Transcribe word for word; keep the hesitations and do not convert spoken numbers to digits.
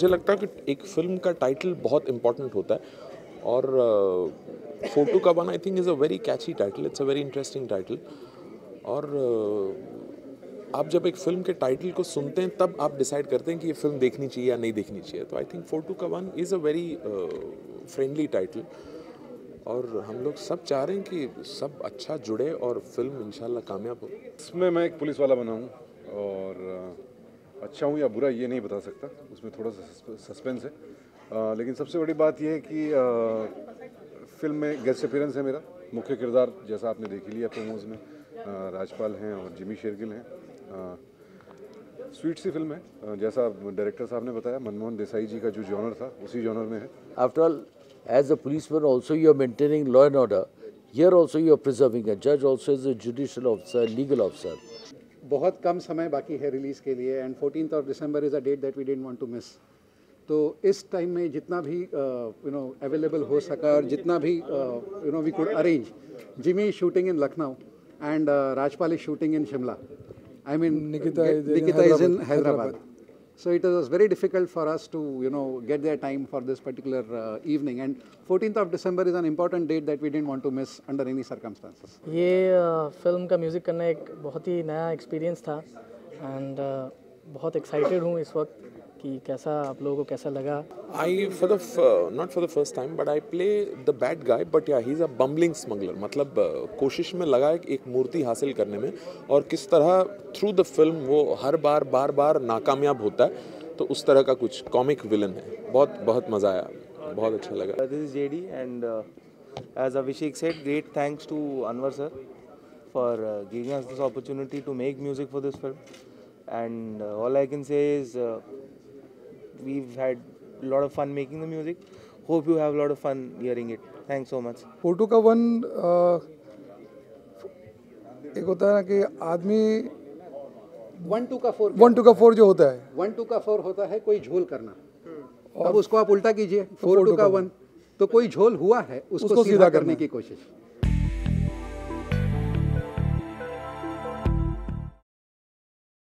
मुझे लगता है कि एक फिल्म का टाइटल बहुत इम्पॉर्टेंट होता है और फोटो का one I think is a very catchy title, it's a very interesting title. और uh, आप जब एक फिल्म के टाइटल को सुनते हैं तब आप डिसाइड करते हैं कि ये फिल्म देखनी चाहिए या नहीं देखनी चाहिए। तो आई थिंक फोटो का one is a very friendly title और हम लोग सब चाह रहे हैं कि सब अच्छा जुड़े और फिल्म इंशाल्लाह कामयाब हो। इसमें मैं एक पुलिस वाला बना हूँ और अच्छा हूँ या बुरा ये नहीं बता सकता, उसमें थोड़ा सा सस्पेंस है। आ, लेकिन सबसे बड़ी बात यह है कि आ, फिल्म में गेस्ट अपीयरेंस है मेरा, मुख्य किरदार जैसा आपने देख ही लिया प्रोमोज में। आ, राजपाल हैं और जिमी शेरगिल हैं। स्वीट सी फिल्म है, जैसा डायरेक्टर साहब ने बताया, मनमोहन देसाई जी का जो जॉनर था उसी जॉनर में है। After all as a policeman also you are maintaining law and order, here also you are preserving a जज, also as a judicial officer, legal officer. बहुत कम समय बाकी है रिलीज़ के लिए and fourteenth of December is a date that we didn't want to miss. तो इस टाइम में जितना भी यू नो अवेलेबल हो सका और जितना भी you know we could arrange, Jimmy shooting in Lucknow and Rajpal is shooting in Shimla, I mean Nikita is in Nikita is in Hyderabad. Hyderabad. So it was very difficult for us to you know get their time for this particular uh, evening, and fourteenth of December is an important date that we didn't want to miss under any circumstances. ये film का music करना एक बहुत ही नया experience था and बहुत excited हूँ इस वक्त कि कैसा आप लोगों को कैसा लगा। I for the not for the first time but I play the bad guy, but yeah he is a bumbling smuggler. मतलब uh, कोशिश में लगा है एक मूर्ति हासिल करने में और किस तरह थ्रू द फिल्म वो हर बार बार बार नाकामयाब होता है, तो उस तरह का कुछ कॉमिक विलन है। बहुत बहुत मज़ा आया, बहुत अच्छा लगा। This is JD and as Abhishek said, great thanks to Anwar sir for giving us this opportunity to make music for this film and all I can say is we've had a lot of fun making the music. Hope you have a lot of fun hearing it. Thanks so much. Photo का one एक होता है ना कि आदमी one two का four one two का four जो होता है, वन टू का फोर होता है कोई झोल करना, अब उसको आप उल्टा कीजिए, फोर टू का वन, तो कोई झोल हुआ है उसको सीधा करने की कोशिश।